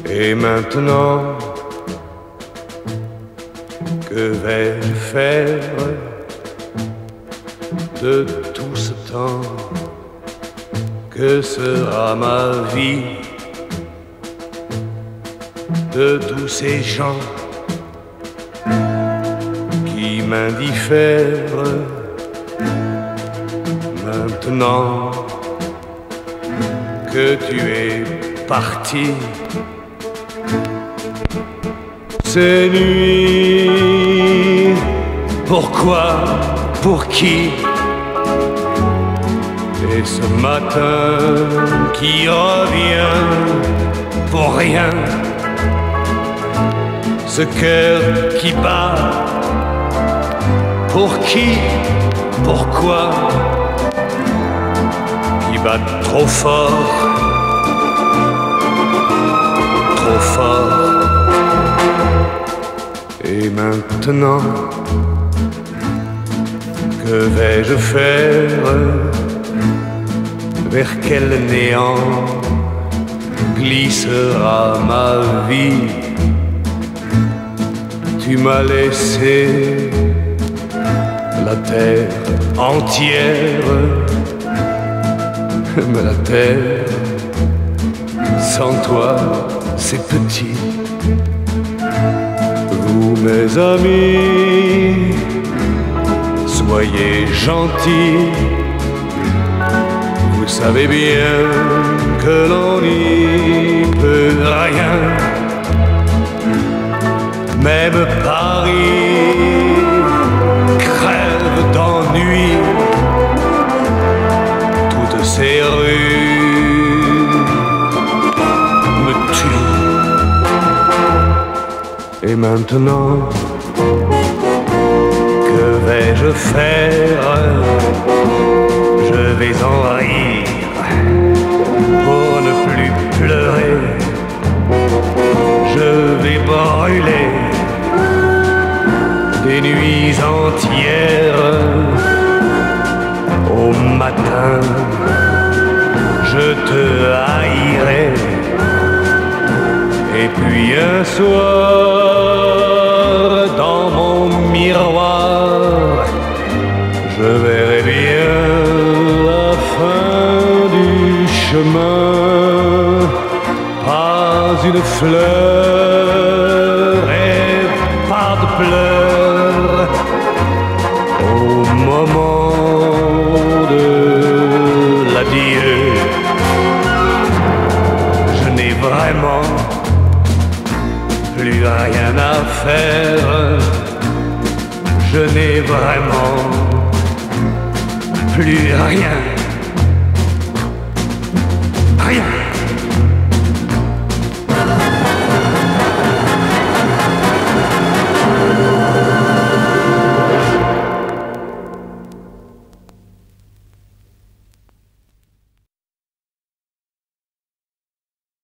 Et maintenant, que vais-je faire de tout ce temps? Que sera ma vie de tous ces gens qui m'indiffèrent? Maintenant que tu es parti, ces nuits, pourquoi, pour qui? Et ce matin qui revient pour rien, ce cœur qui bat, pour qui, pourquoi? Qui bat trop fort, trop fort. Et maintenant, que vais-je faire? Vers quel néant glissera ma vie? Tu m'as laissé la terre entière, mais la terre sans toi c'est petit. Vous mes amis, soyez gentils, vous savez bien que l'on n'y peut rien. Même Paris crève d'ennui, toutes ces rues me tuent. Et maintenant, que vais-je faire? Je vais en rire pour ne plus pleurer. Je vais brûler des nuits entières. Au matin, je te haïrai. Et puis un soir, dans mon miroir, je verrai bien la fin du chemin. Pas une fleur et pas de pleurs au moment de l'adieu. Je n'ai vraiment plus rien à faire. Je n'ai vraiment plus rien. Rien.